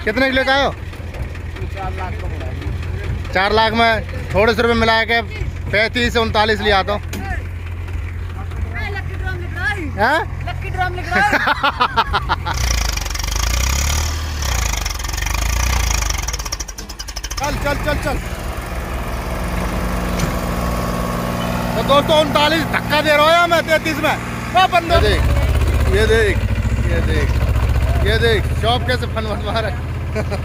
कितने किलो का आयो? 4 लाख का पड़ा। 4 लाख में थोड़े से रुपये मिला के 35 से 39 लिया तो लक्की ड्रम लिख रहा है। चल चल चल चल। तो दोस्तों 39 धक्का दे रहा है मैं 33 में। वो बंदे देख, ये देख, ये देख, ये देख शॉप कैसे फन बनवा रहा है।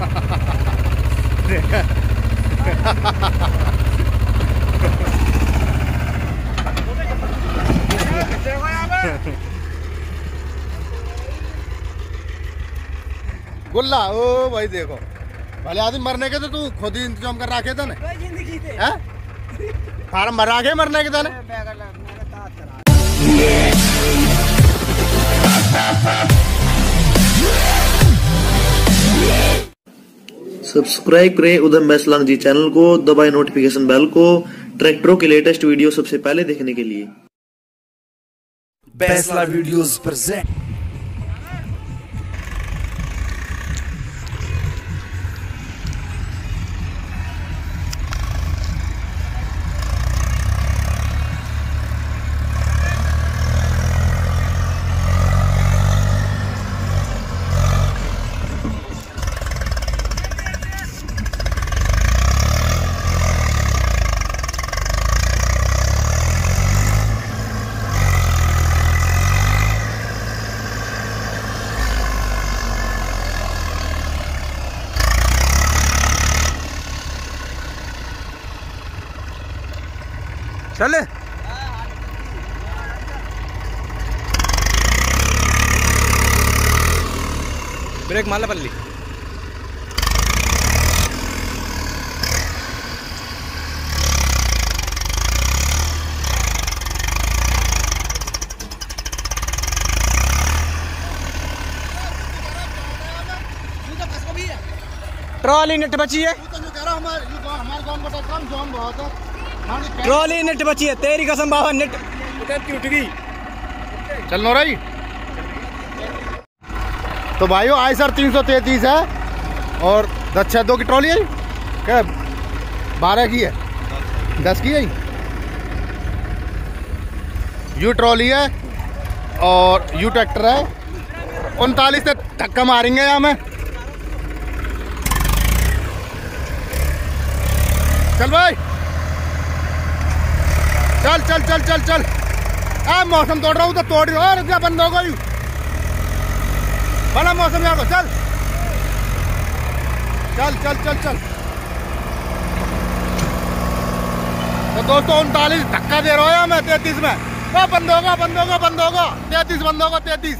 गुल्ला ओ भाई देखो भले आदमी मरने के तो तू खुद ही इंतजाम कर रखे थे ना फार्म मरा के मरने के था ना। सब्सक्राइब करें उधम बैसलांग जी चैनल को, दबाएं नोटिफिकेशन बेल को ट्रैक्टरों के लेटेस्ट वीडियो सबसे पहले देखने के लिए। बैसला वीडियोस प्रेजेंट। चले ब्रेक मारला पल्ली। ट्रॉली नेट बची है, ट्रॉली नेट बची है। तेरी कसम बाबा नेट उठ गई। चल नो रही। तो भाइयों आई सर 333 है और 10-6-2 की ट्रॉली है क्या? 12 की है, 10 की है। यू ट्रॉली है और यू ट्रैक्टर है। 39 से धक्का मारेंगे यहाँ में। चल भाई चल चल चल चल चल। मौसम तोड़ रहा हूँ तो तोड़ रहा हूँ, क्या बंद हो गई बड़ा मौसम यहाँ को। चल चल चल चल चल। तो दोस्तों 39 धक्का दे रहा है मैं 33 में। वो बंद होगा बंद होगा बंद होगा 33 बंद होगा 33।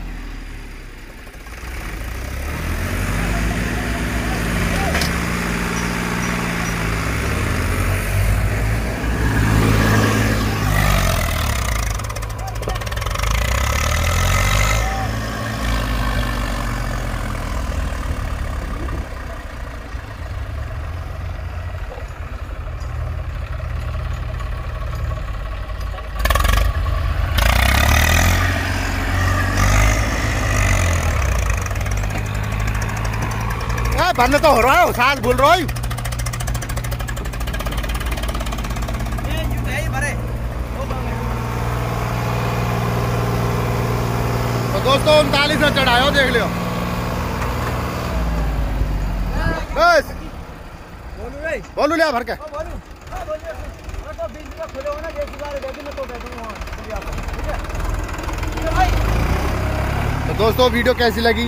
भरने तो हो रहा है, सांस भूल रहा है। तो दोस्तों 39 में चढ़ायो देख लियो। बस बोलू लिया भर के। तो दोस्तों वीडियो कैसी लगी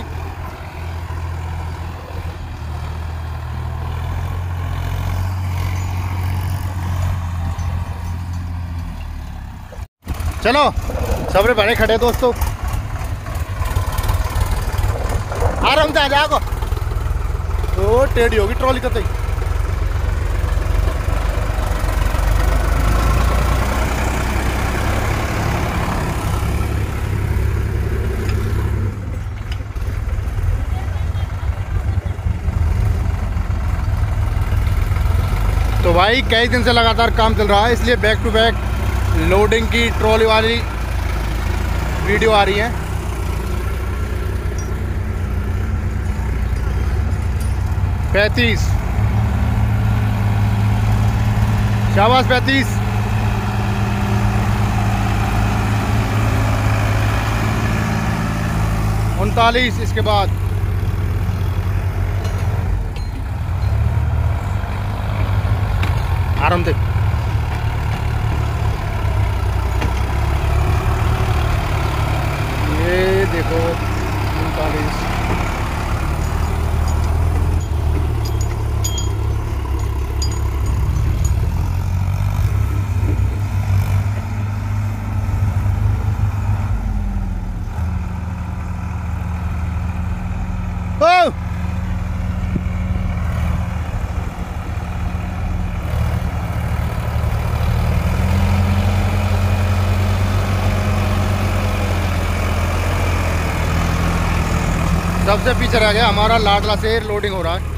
चलो सबरे बड़े खड़े दोस्तों आराम से आ जाओ। तो टेढ़ी होगी ट्रॉली तो तई। तो भाई कई दिन से लगातार काम चल रहा है, इसलिए बैक टू बैक लोडिंग की ट्रॉली वाली वीडियो आ रही है। 35 शाबाश 35 39 इसके बाद आराम से ये देखो 39 सबसे पीछे रह गया हमारा लाडला शेर। लोडिंग हो रहा है।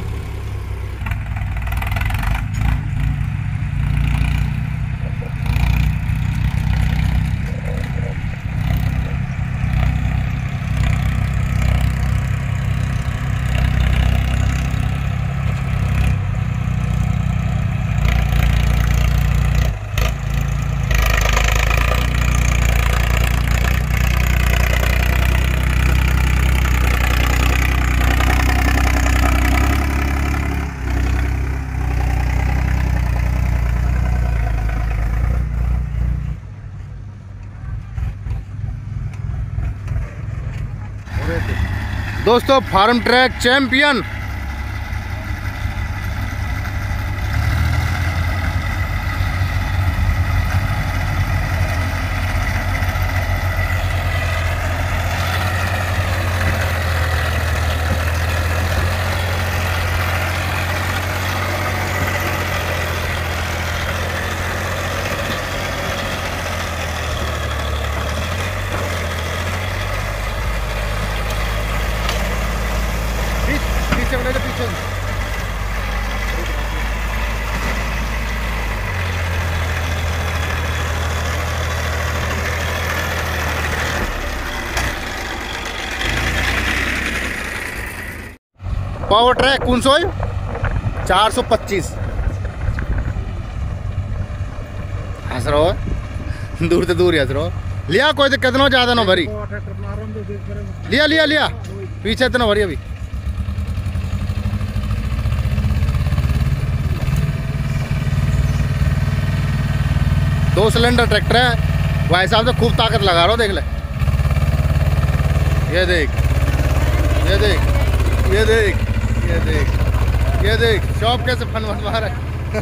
दोस्तों फार्म ट्रैक चैंपियन पीछे पावर ट्रैक कौन सो 425 हंस रहो दूर से दूर हंस रहो। लिया कोई दिक्कत ना ज्यादा ना भरी लिया लिया लिया पीछे इतना भरी अभी। दो सिलेंडर ट्रैक्टर है भाई साहब से खूब ताकत लगा रहा हो। देख ले ये देख ये देख ये देख ये देख ये देख शॉप कैसे फन बनवा रहा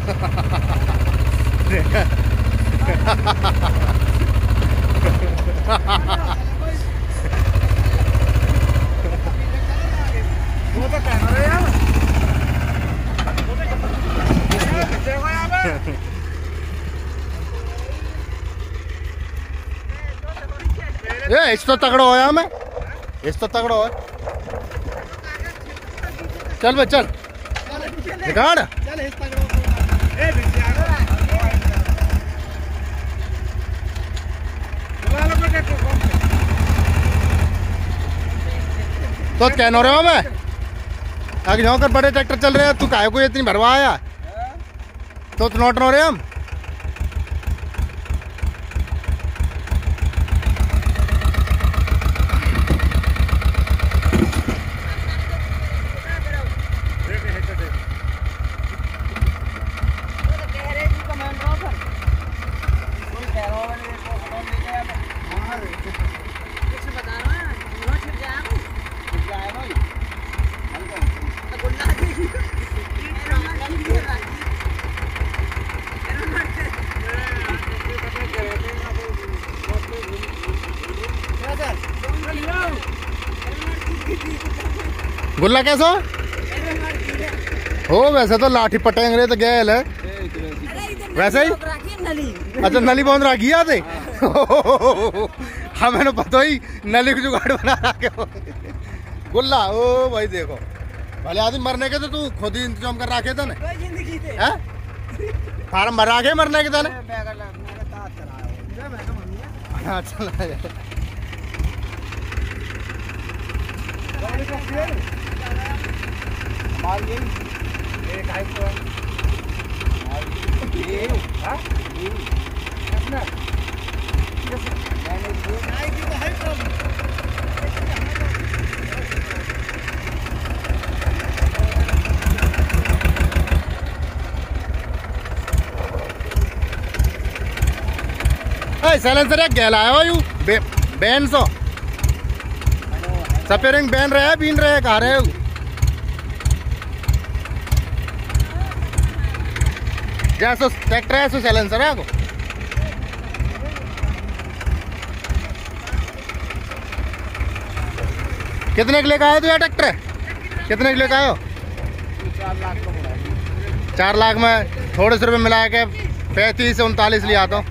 इस तो तगड़ा होया मैं इस तो तगड़ा हो। चल भाई चल निकाल तो कहना रहे हो मैं आगे जाओ कर बड़े ट्रैक्टर चल रहे हैं तू काहे को इतनी भरवा आया तो नोट नो रहे हम। गुल्ला कैसा हो वैसे तो लाठी पटेंगे रहे तो गैल है वैसे ही। अच्छा नली बंद रखी आते हाँ मैंने पता ही नली को जुगाड़ बना रखे गुल्ला। ओ भाई देखो भले आदमी मरने के तो तू खुद ही इंतजाम कर रखे था ना फार्म भरा के मरने के था ना। हाँ चला माल ये एक हाई को ये हां अपना मैंने जो नहीं की तो हाई प्रॉब्लम साइलेंसर एक गेला है यू बैन सो सपेरिंग बैन रहे बीन रहे कहा रहे हो जैसो ट्रैक्टर है सो साइलेंसर है को कितने के लेकर आए तो यार ट्रैक्टर कितने के लेकर आए हो 4 लाख का बोला 4 लाख में थोड़े से रुपये मिला के 35 से 39 लिया तो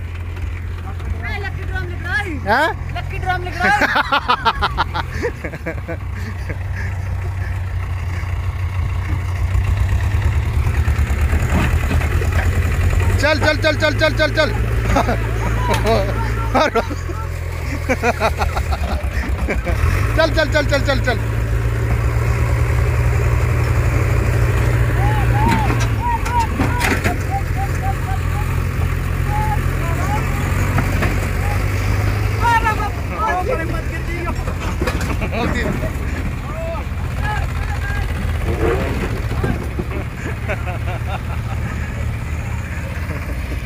लक्की ड्रम लिख रहा है चल चल चल चल चल चल चल चल चल चल चल चल चल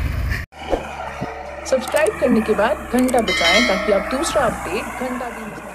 सब्सक्राइब करने के बाद घंटा बजाएं ताकि आप दूसरा अपडेट घंटा भी